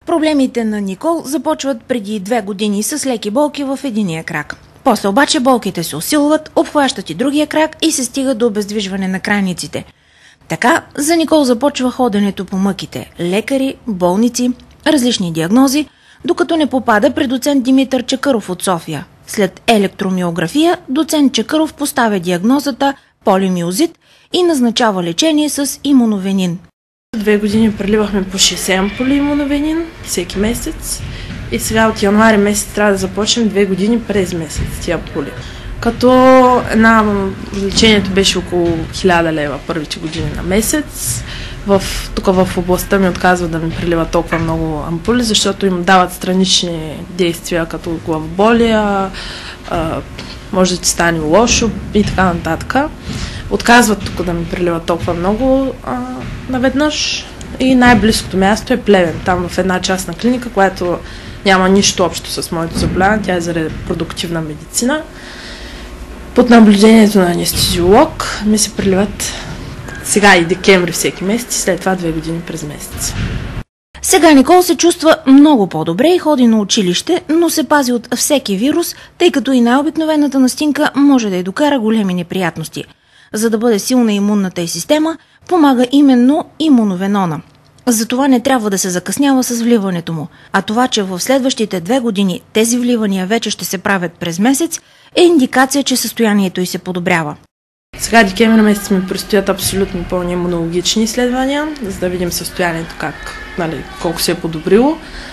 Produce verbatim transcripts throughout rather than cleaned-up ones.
Проблемите на Никол започват преди две години с леки болки в единия крак. После обаче болките се усилват, обхващат и другия крак и се стига до обездвижване на крайниците. Така за Никол започва ходенето по мъките – лекари, болници, различни диагнози, докато не попада при доцент Димитър Чакъров от София. След електромиография доцент Чакъров поставя диагнозата полимиозит и назначава лечение с имуновенин. Две години преливахме по шейсет ампули имуновенин всеки месец и сега от януари месец трябва да започнем две години през месец тия ампули. Като една лечението беше около хиляда лева първите години на месец. В, тук в областта ми отказва да ми прелива толкова много ампули, защото им дават странични действия, като главоболия, а, може да ти стане лошо и така нататък. Отказват тук да ми прелива толкова много а, наведнъж и най-близкото място е Плевен, там в една частна клиника, която няма нищо общо с моето заболяване, тя е за репродуктивна медицина. Под наблюдението на анестезиолог ми се преливат сега и декември всеки месец и след това две години през месец. Сега Никол се чувства много по-добре и ходи на училище, но се пази от всеки вирус, тъй като и най-обикновената настинка може да й докара големи неприятности. За да бъде силна имунната й система, помага именно имуновенона. Затова не трябва да се закъснява с вливането му, а това, че в следващите две години тези вливания вече ще се правят през месец, е индикация, че състоянието й се подобрява. Сега декември месец ми предстоят абсолютно пълни имунологични изследвания, за да видим състоянието как, нали, колко се е подобрило.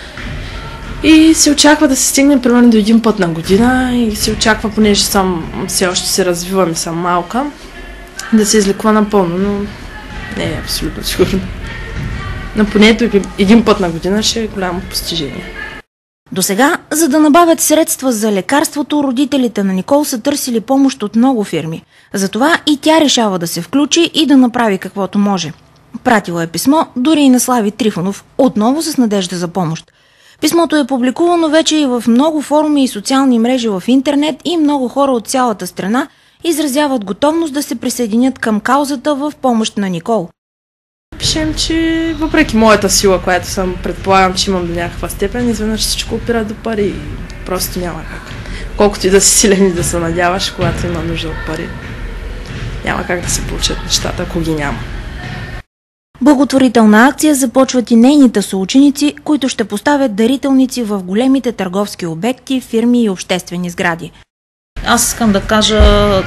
И се очаква да се стигне примерно до един път на година и се очаква, понеже съм, все още се развивам и съм малка, да се излекува напълно, но не е абсолютно сигурно. Но поне един път на година ще е голямо постижение. До сега, за да набавят средства за лекарството, родителите на Никол са търсили помощ от много фирми. Затова и тя решава да се включи и да направи каквото може. Пратила е писмо дори и на Слави Трифонов, отново с надежда за помощ. Писмото е публикувано вече и в много форуми и социални мрежи в интернет и много хора от цялата страна изразяват готовност да се присъединят към каузата в помощ на Никол. Пишем, че въпреки моята сила, която съм предполагам, че имам до някаква степен, изведнъж всичко опира до пари и просто няма как. Колкото и да си силен и да се надяваш, когато има нужда от пари, няма как да се получат нещата, ако ги няма. Благотворителна акция започват и нейните съученици, които ще поставят дарителници в големите търговски обекти, фирми и обществени сгради. Аз искам да кажа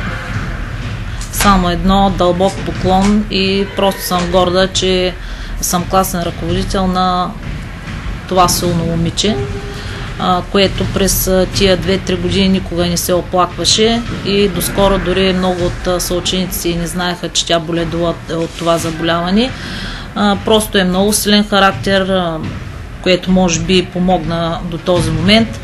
само едно, дълбок поклон и просто съм горда, че съм класен ръководител на това силно момиче, което през тия две-три години никога не се оплакваше и доскоро дори много от съучениците не знаеха, че тя боледува от това заболяване. Просто е много силен характер, което може би помогна до този момент.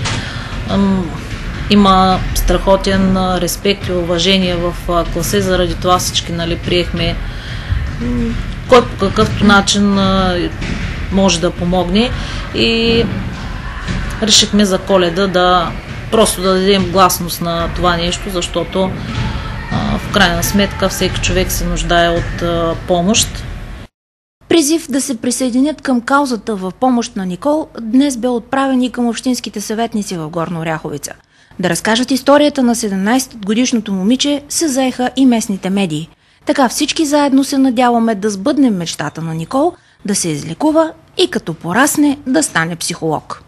Има страхотен респект и уважение в класа, заради това всички, нали, приехме кой по какъвто начин може да помогне и решихме за Коледа да просто да дадем гласност на това нещо, защото в крайна сметка всеки човек се нуждае от помощ. Призив да се присъединят към каузата в помощ на Никол днес бе отправен и към общинските съветници в Горна Оряховица. Да разкажат историята на седемнадесетгодишното момиче се заеха и местните медии. Така всички заедно се надяваме да сбъднем мечтата на Никол, да се излекува и като порасне да стане психолог.